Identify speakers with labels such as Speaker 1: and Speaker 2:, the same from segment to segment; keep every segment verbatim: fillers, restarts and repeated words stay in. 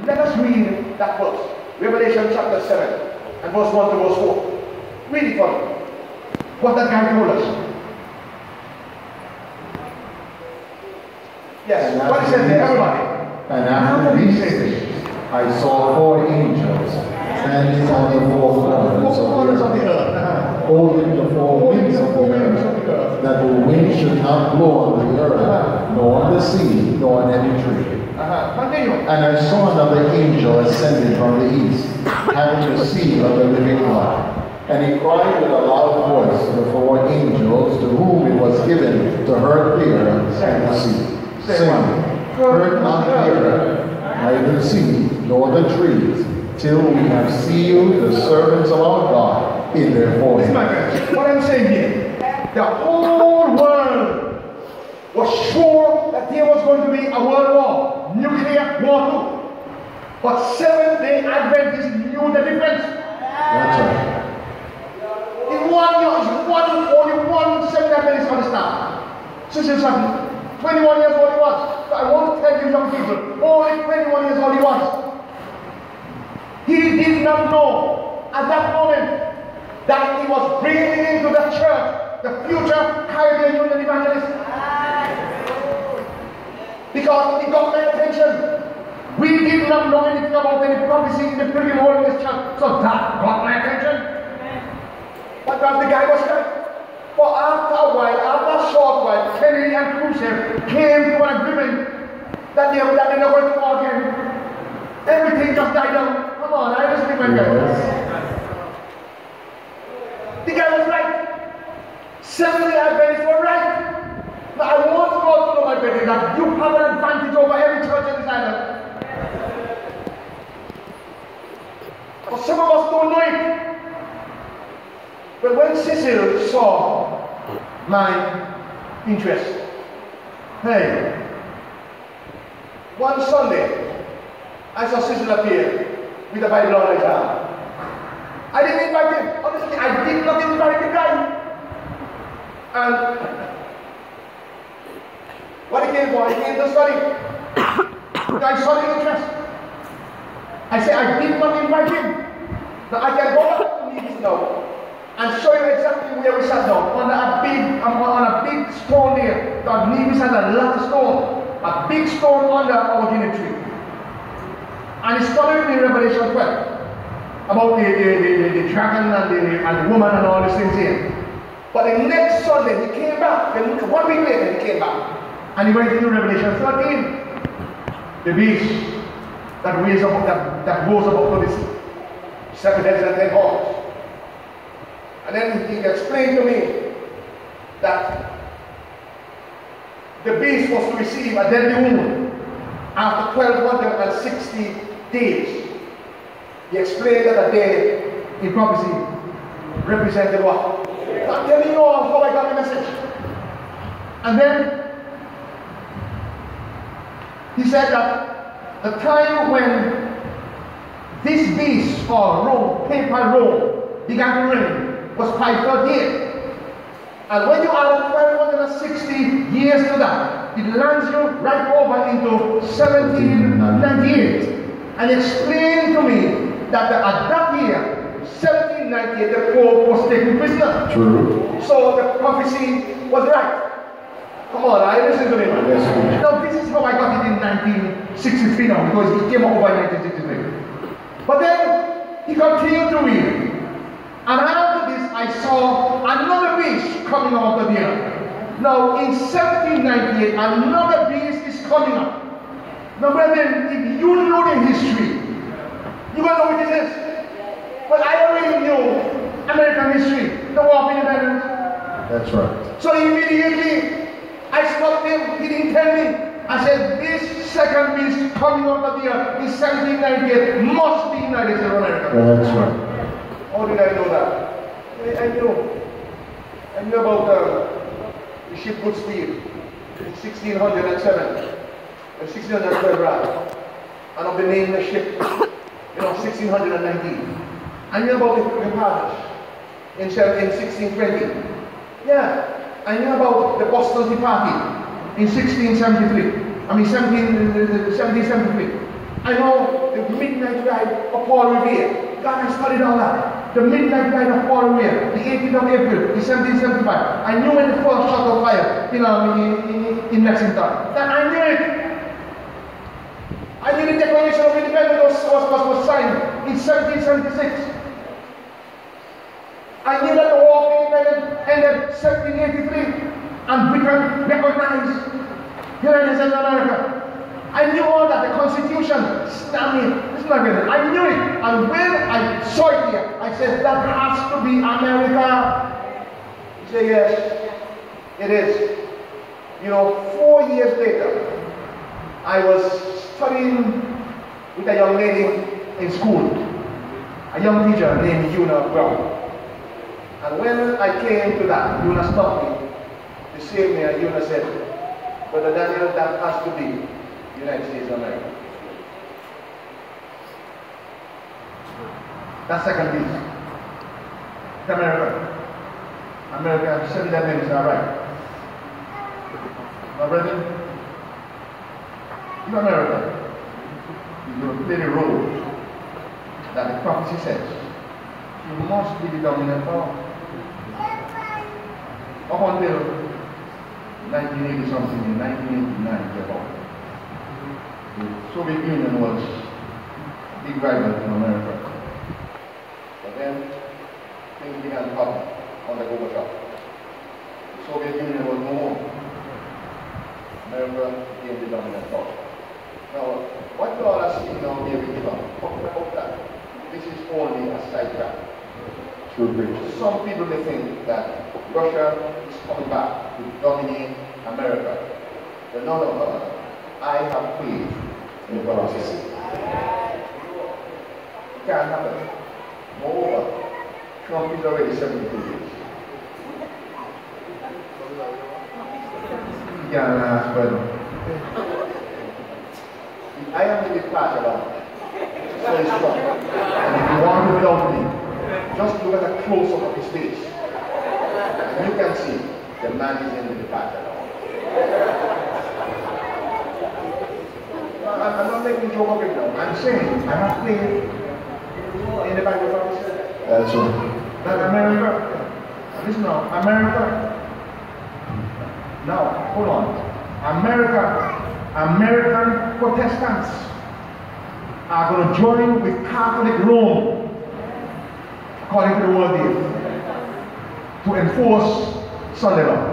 Speaker 1: Let us read that verse. Revelation chapter seven and verse one to verse four. Read it for me. What that guy told us. Yes, what is it there, everybody?
Speaker 2: And after these things, I saw four angels standing on the four corners of the earth, holding the four winds of the earth, that the wind should not blow on the earth, nor on the sea, nor on any tree. And I saw another angel ascending from the east, having the seal of the living God. And he cried with a loud voice to the four angels, to whom it was given to hurt the earth and the sea, saying, hurt not the earth, neither the sea, nor the trees, till we have sealed the servants of our God in their foreheads.
Speaker 1: What I'm saying here, the whole world was sure that there was going to be a world war, nuclear war too. But Seventh-day Adventists knew the difference.
Speaker 2: That's right.
Speaker 1: In one year, it's one, only one Seventh-day Adventist understand. Sister Son, twenty-one years old he was. I want to tell you young people, only twenty-one years old he was. He did not know at that moment that he was bringing into the church the future Caribbean Union evangelist. Because he got my attention. We did not know anything about any prophecy in the Pilgrim Holiness Church, so that got my attention. But that the guy was right. But after a while, after a short while, Kennedy and Roosevelt came to an agreement that they, that they were going to war again. Everything just died down. Come on, I just think my guy. The guy was right. Seventh-day Adventists were right. Now I want to go to know, my brethren, that you have an advantage over every church in this island. But some of us don't know it. But when Cecil saw my interest, hey, one Sunday, I saw Cecil appear with a Bible on his arm. I didn't invite him. Honestly, I did not invite the guy. And what he came for, he came to study. The guy saw the interest. I said, I did not invite him. Now I can go back to Nevis now and show you exactly where we sat down. On a big, um, on a big stone there. God, Nevis has a lot of stone. A big stone under our guinea tree. And he studied in Revelation twelve about the, the, the, the dragon and the, and the woman and all these things here. But the next Sunday he came back. Then one week later he came back. And he went into Revelation thirteen. The beast that raised up that, that rose up to the sea. Seven heads and ten horns. And then he explained to me that the beast was to receive a deadly wound after twelve sixty days. He explained that a day in prophecy represented what? I'm telling you all how I got the message. And then he said that the time when this beast or Rome, papal Rome, began to reign was five thirty-eight. And when you add twelve sixty years to that, it lands you right over into seventeen ninety-eight. And explained to me that the, at that year, seventeen ninety-eight, the Pope was taken prisoner.
Speaker 2: True.
Speaker 1: So the prophecy was right. Come on, I listen to me. Yes, now this is how I got it in nineteen sixty-three now, because he came up over in nineteen sixty-three. But then he continued to read. And after this, I saw another beast coming out of the earth. Now, in seventeen ninety-eight, another beast is coming up. Now, brethren, if you know the history, you will know what it is. But I already knew American history, the War of Independence.
Speaker 2: That's right.
Speaker 1: So immediately, I stopped him. He didn't tell me. I said, this second beast coming out of the earth in seventeen ninety-eight must be United States of America.
Speaker 2: That's right.
Speaker 1: How did I know that? I, I knew. I knew about uh, the ship Good Speed in sixteen oh seven. And sixteen twelve rather. And of the name of the ship, you know, sixteen nineteen. I knew about the Pstr in, in sixteen twenty. Yeah. I knew about the Boston Tea Party in sixteen seventy-three. I mean seventeen seventy-three. I know the midnight ride of Paul Revere. God, I studied all that. The midnight ride of Paul Revere, the eighteenth of April, the seventeen seventy-five. I knew when the first shot of fire, you know, in, in, in Lexington. That I knew it. I knew the Declaration of Independence was, was, was signed in seventeen seventy-six. I knew that the War of Independence ended in seventeen eighty-three, and Britain recognized the United States of America. I knew all that. The Constitution, I it's not good. I knew it. And when I saw it here, I said, that has to be America. He said, yes, it is. You know, four years later, I was studying with a young lady in school, a young teacher named Una Brown. And when I came to that, Una stopped me to save me, and Una said, Brother Daniel, that has to be United States of America. That's second piece. It's America. America, seven that name is not right. My brethren, in America, you will play the role that the prophecy says. You must be the dominant power. Up until nineteen eighty something, in nineteen eighty-nine, about. The Soviet Union was a big rival in America. But then things began to happen under Gorbachev. The Soviet Union was no more. America became the dominant power. Now, what you all are seeing now here with Iran, talking about that, this is only a sidetrack. Some people may think that Russia is coming back to dominate America. But no, no, no. I have faith in the prophecy. It can't happen. Moreover, Trump is already seventy-two years. He can't last forever. I am the dictator, so he's strong. And if you want to doubt me, just look at a close-up of his face. And you can see the man is in the departure. I'm not making a joke of it now. I'm saying I have faith in the Bible promise.
Speaker 2: That's right.
Speaker 1: That America, listen now, America. Now, hold on. America, American Protestants are going to join with Catholic Rome, according to the World Day, to enforce Sunday law.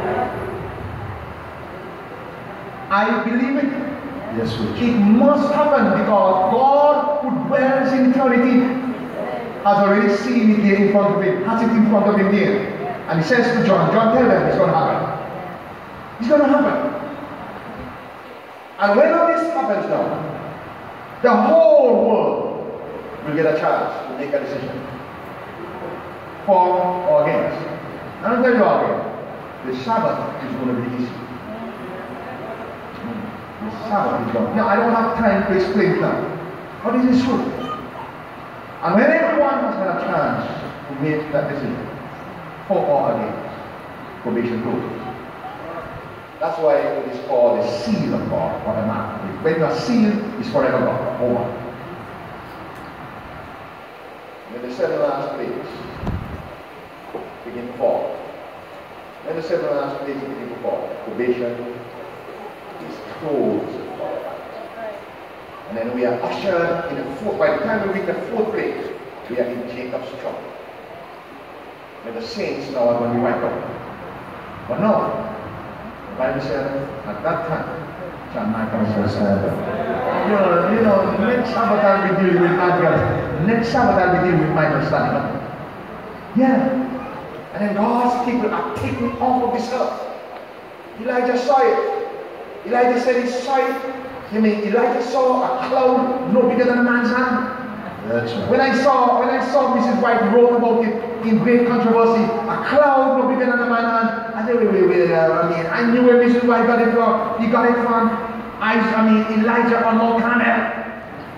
Speaker 1: I believe it.
Speaker 2: Yes, sir.
Speaker 1: It must happen because God, who dwells in eternity, has already seen it there in front of him, has it in front of him there. And he says to John, John, tell them it's going to happen. It's going to happen. And when all this happens now, the whole world will get a chance to make a decision. For or against. And I'll tell you again, the Sabbath is going to be easy. The Sabbath is going. Now, I don't have time to explain it now. But it is true. And when everyone has had a chance to make that decision, for or against, probation closes. That's why it is called the seal of God, or the mark. When you are sealed, it's forever gone, over. When the seven last plagues begin to fall, when the seven last plagues begin to fall, probation is closed forever. And then we are ushered in the fourth, by the time we reach the fourth plague, we are in Jacob's trouble. When the saints now are going to be wiped out. But no. The Bible said, at that time, shall my conscience stand up. You know, you know, next Sabbath I'll be dealing with Anguilla. Next Sabbath I'll be dealing with Michael standing up. Yeah. And then God's people are taken off of this earth. Elijah saw it. Elijah said he saw it. You mean Elijah saw a cloud no bigger than a man's hand?
Speaker 2: That's right.
Speaker 1: When I saw, when I saw Missus White wrote about it in great controversy, a cloud no bigger than a man's hand. I said, wait, wait, wait, uh, I mean, I knew where Missus White got it from. He got it from, I, I mean, Elijah on Mount Carmel.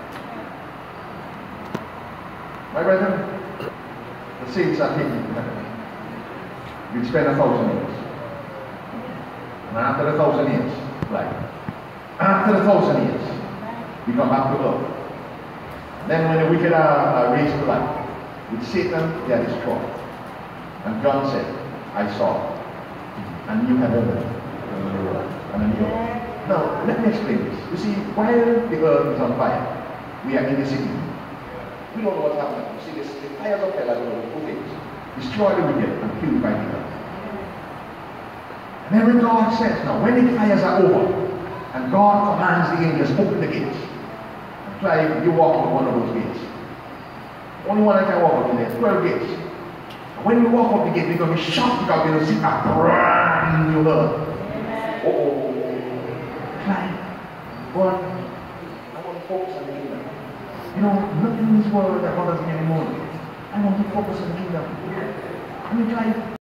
Speaker 1: My brethren, the saints are taking it. You'd spend a thousand years. And after a thousand years, like, after a thousand years, we come back to earth. Then when the wicked are, are raised to life, with Satan they are destroyed. And John said, I saw a new heaven and a new earth. Now, let me explain this. You see, while the earth is on fire, we are in the city. We don't know what's happening. You see, this, the fires of hell are going to do two things. Destroy the wicked and purify the earth. And then God says, now when the fires are over, and God commands the angels, open the gates. And try you walk into one of those gates. Only one that can walk up in there, twelve gates. And when you walk up the gate, you're going to be shocked because you're going to see a brand new earth. Uh oh. Climb. But I want to focus on the kingdom. You know, nothing in this world that bothers me anymore. I want to focus on the kingdom. I mean, try